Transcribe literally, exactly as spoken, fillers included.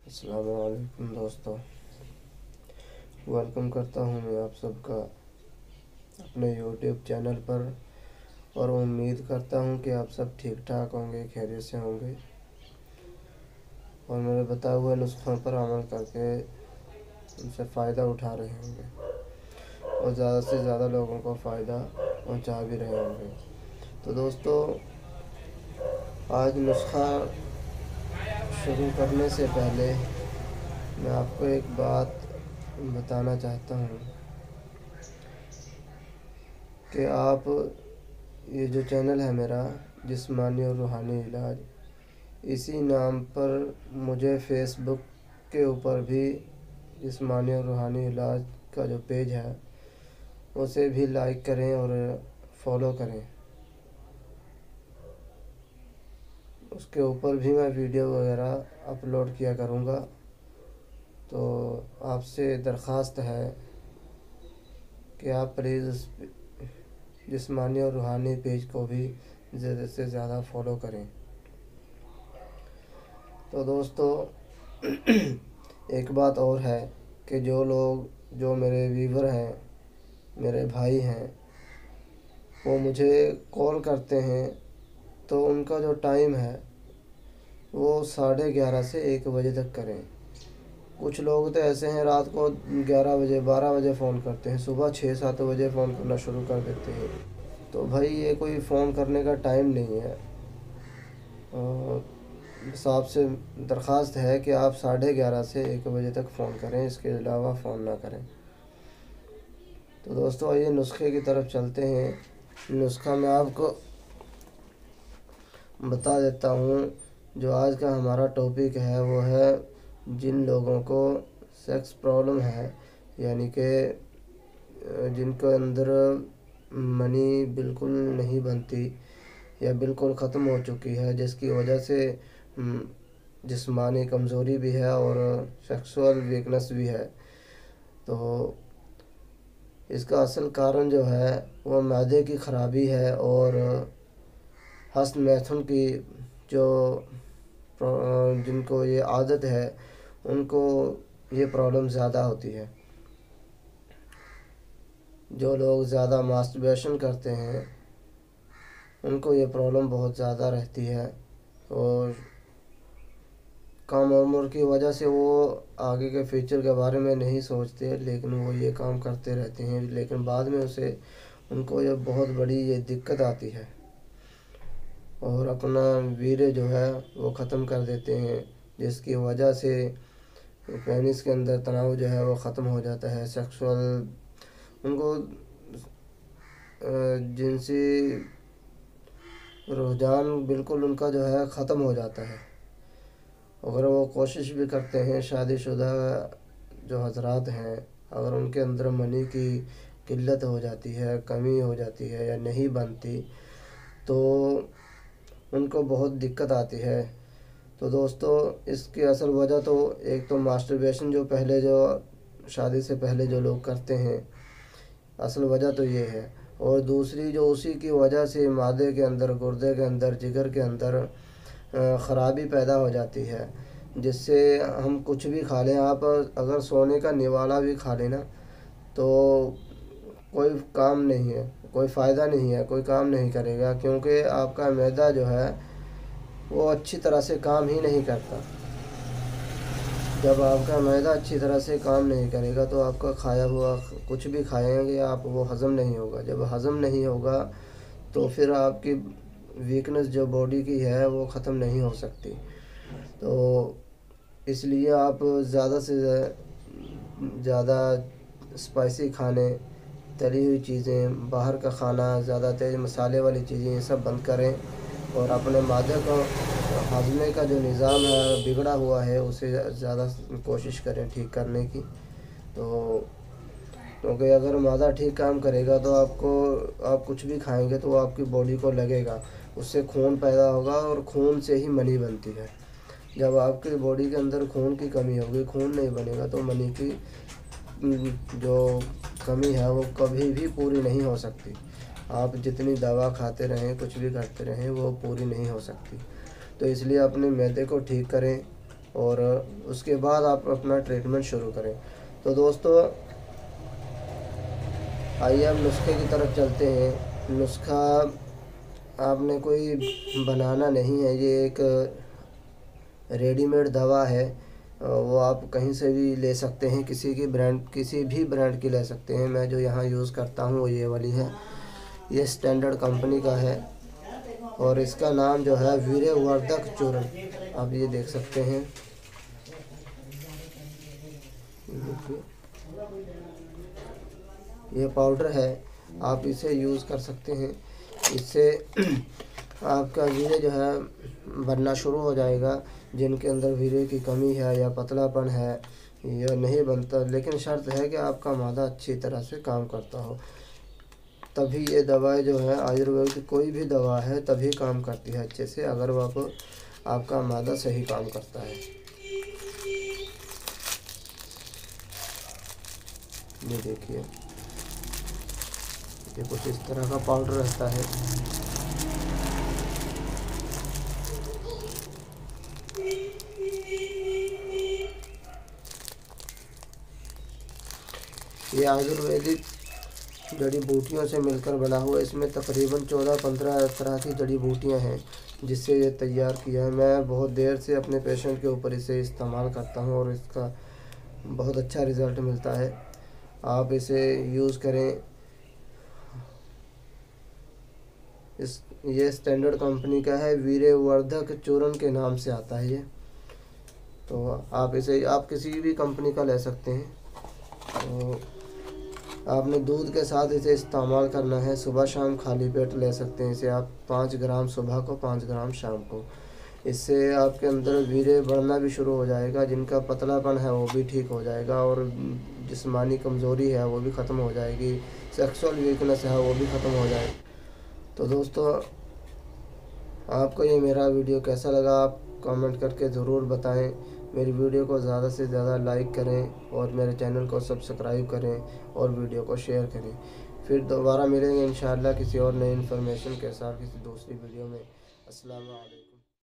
السلام علیکم دوستوں، ویلکم کرتا ہوں میں آپ سب کا اپنے یوٹیوب چینل پر، اور امید کرتا ہوں کہ آپ سب ٹھیک ٹھاک ہوں گے، خیریت سے ہوں گے اور میرے بتائے ہوئے نسخوں پر عمل کر کے ان سے فائدہ اٹھا رہے ہوں گے اور زیادہ سے زیادہ لوگوں کو فائدہ پہنچا بھی رہے ہوں گے۔ تو دوستو، آج نسخہ شروع کرنے سے پہلے میں آپ کو ایک بات بتانا چاہتا ہوں کہ آپ یہ جو چینل ہے میرا جسمانی اور روحانی علاج، اسی نام پر مجھے فیس بک کے اوپر بھی جسمانی اور روحانی علاج کا جو پیج ہے اسے بھی لائک کریں اور فالو کریں۔ اس کے اوپر بھی میں ویڈیو وغیرہ اپلوڈ کیا کروں گا، تو آپ سے درخواست ہے کہ آپ پلیز جسمانی اور روحانی پیج کو بھی زیادہ سے زیادہ فالو کریں۔ تو دوستو، ایک بات اور ہے کہ جو لوگ جو میرے ویور ہیں، میرے بھائی ہیں، وہ مجھے کال کرتے ہیں تو ان کا جو ٹائم ہے وہ ساڑھے گیارہ سے ایک بجے تک کریں۔ کچھ لوگ تو ایسے ہیں رات کو گیارہ بجے بارہ بجے فون کرتے ہیں، صبح چھ سات بجے فون کرنا شروع کر دیتے ہیں۔ تو بھائی یہ کوئی فون کرنے کا ٹائم نہیں ہے، بس آپ سے درخواست ہے کہ آپ ساڑھے گیارہ سے ایک بجے تک فون کریں، اس کے علاوہ فون نہ کریں۔ تو دوستو، آئیے نسخے کی طرف چلتے ہیں۔ نسخہ میں آپ کو بتا دیتا ہوں۔ جو آج کا ہمارا ٹاپک ہے وہ ہے جن لوگوں کو سیکس پرابلم ہے، یعنی کہ جن کے اندر منی بالکل نہیں بنتی یا بالکل ختم ہو چکی ہے، جس کی وجہ سے جسمانی کمزوری بھی ہے اور سیکسول ویکنس بھی ہے۔ تو اس کا اصل کارن جو ہے وہ معدے کی خرابی ہے اور ہضم میتھن کی جو جن کو یہ عادت ہے ان کو یہ پرابلم زیادہ ہوتی ہے۔ جو لوگ زیادہ ماسٹربیشن کرتے ہیں ان کو یہ پرابلم بہت زیادہ رہتی ہے، اور کم عمر کی وجہ سے وہ آگے کے فیوچر کے بارے میں نہیں سوچتے، لیکن وہ یہ کام کرتے رہتے ہیں، لیکن بعد میں اسے ان کو یہ بہت بڑی یہ دقت آتی ہے اور اپنا ویریہ جو ہے وہ ختم کر دیتے ہیں، جس کی وجہ سے پینس کے اندر تناؤ جو ہے وہ ختم ہو جاتا ہے، سیکسول ان کو جنسی رجحان بالکل ان کا جو ہے ختم ہو جاتا ہے۔ اگر وہ کوشش بھی کرتے ہیں، شادی شدہ جو حضرات ہیں، اگر ان کے اندر منی کی قلت ہو جاتی ہے، کمی ہو جاتی ہے یا نہیں بنتی تو ان کو بہت دقت آتی ہے۔ تو دوستو، اس کی اصل وجہ تو ایک تو ماسٹربیشن جو پہلے جو شادی سے پہلے جو لوگ کرتے ہیں، اصل وجہ تو یہ ہے، اور دوسری جو اسی کی وجہ سے معدے کے اندر، گردے کے اندر، جگر کے اندر خرابی پیدا ہو جاتی ہے، جس سے ہم کچھ بھی کھا لیں، آپ اگر سونے کا نوالا بھی کھا لیں نا تو کوئی کام نہیں ہے، کوئی فائدہ نہیں ہے، کوئی کام نہیں کرے گا، کیونکہ آپ کا معدہ جو ہے وہ اچھی طرح سے کام ہی نہیں کرتا۔ جب آپ کا معدہ اچھی طرح سے کام نہیں کرے گا تو آپ کا کھایا ہوا کچھ بھی کھائیں گے آپ، وہ ہضم نہیں ہوگا۔ جب ہضم نہیں ہوگا تو پھر آپ کی ویکنس جو باڈی کی ہے وہ ختم نہیں ہو سکتی۔ تو اس لیے آپ زیادہ سے زیادہ اسپائسی کھانے، تلی ہوئی چیزیں، باہر کا کھانا، زیادہ تیز مسالے والی چیزیں، یہ سب بند کریں، اور اپنے معدے کو ہضمے کا جو نظام ہے بگڑا ہوا ہے اسے زیادہ کوشش کریں ٹھیک کرنے کی۔ تو کیونکہ اگر معدہ ٹھیک کام کرے گا تو آپ کو آپ کچھ بھی کھائیں گے تو آپ کی باڈی کو لگے گا، اس سے خون پیدا ہوگا اور خون سے ہی منی بنتی ہے۔ جب آپ کی باڈی کے اندر خون کی کمی ہوگی، خون نہیں بنے گا تو منی کی جو کمی ہے وہ کبھی بھی پوری نہیں ہو سکتی۔ آپ جتنی دوا کھاتے رہیں، کچھ بھی کرتے رہیں، وہ پوری نہیں ہو سکتی۔ تو اس لیے اپنے معدے کو ٹھیک کریں، اور اس کے بعد آپ اپنا ٹریٹمنٹ شروع کریں۔ تو دوستو آئیے ہم نسخے کی طرف چلتے ہیں۔ نسخہ آپ نے کوئی بنانا نہیں ہے، یہ ایک ریڈی میڈ دوا ہے، وہ آپ کہیں سے بھی لے سکتے ہیں، کسی کی برانڈ کسی بھی برانڈ کی لے سکتے ہیں۔ میں جو یہاں یوز کرتا ہوں وہ یہ والی ہے، یہ اسٹینڈرڈ کمپنی کا ہے اور اس کا نام جو ہے ویرے وردھک چورن، آپ یہ دیکھ سکتے ہیں۔ یہ پاؤڈر ہے، آپ اسے یوز کر سکتے ہیں، اس سے آپ کا ویرے جو ہے بننا شروع ہو جائے گا۔ جن کے اندر ویرے کی کمی ہے یا پتلا پن ہے یہ نہیں بنتا، لیکن شرط ہے کہ آپ کا معدہ اچھی طرح سے کام کرتا ہو، تبھی یہ دوائیں جو ہے آیوروید کی کوئی بھی دوا ہے تبھی کام کرتی ہے اچھے سے، اگر وہ آپ کا معدہ صحیح کام کرتا ہے۔ یہ دیکھیے، یہ کچھ اس طرح کا پاؤڈر رہتا ہے۔ یہ آیورویدک جڑی بوٹیوں سے مل کر بنا ہوا ہے، اس میں تقریباً چودہ پندرہ طرح کی جڑی بوٹیاں ہیں جس سے یہ تیار کیا ہے۔ میں بہت دیر سے اپنے پیشنٹ کے اوپر اسے استعمال کرتا ہوں اور اس کا بہت اچھا رزلٹ ملتا ہے، آپ اسے یوز کریں۔ اس یہ اسٹینڈرڈ کمپنی کا ہے، ویرے وردھک چورن کے نام سے آتا ہے یہ، تو آپ اسے آپ کسی بھی کمپنی کا لے سکتے ہیں۔ تو آپ نے دودھ کے ساتھ اسے استعمال کرنا ہے، صبح شام خالی پیٹ لے سکتے ہیں اسے آپ، پانچ گرام صبح کو پانچ گرام شام کو۔ اس سے آپ کے اندر ویرے بڑھنا بھی شروع ہو جائے گا، جن کا پتلا پن ہے وہ بھی ٹھیک ہو جائے گا اور جسمانی کمزوری ہے وہ بھی ختم ہو جائے گی، سیکسول ویکنس ہے وہ بھی ختم ہو جائے گی۔ تو دوستو آپ کو یہ میرا ویڈیو کیسا لگا آپ کامنٹ کر کے ضرور بتائیں۔ میری ویڈیو کو زیادہ سے زیادہ لائک کریں اور میرے چینل کو سبسکرائب کریں اور ویڈیو کو شیئر کریں۔ پھر دوبارہ ملیں گے انشاءاللہ کسی اور نئی انفارمیشن کے ساتھ کسی دوسری ویڈیو میں۔ السلام علیکم۔